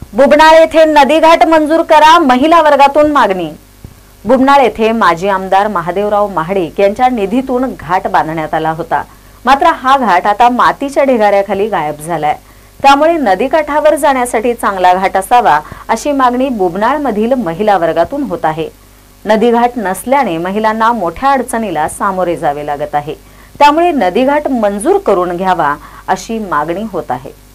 बुबनाळ येथे नदीघाट मंजूर करा, महिला वर्गातून मागणी। बुबनाळ येथे माजी आमदार महादेवराव महाडिक यांच्या निधीतून घाट बांधण्यात आला होता। मात्र हा घाट आता मातीच्या ढिगाऱ्याखाली गायब झालाय। त्यामुळे नदीकाठावर जाण्यासाठी चांगला घाट असावा अशी मागणी बुबनाळमधील महिला वर्गातून होत आहे। नदीघाट नसल्याने महिलांना मोठ्या अडचणीला सामोरे जावे लागत आहे। त्यामुळे नदीघाट मंजूर करून घ्यावा अशी मागणी होत आहे।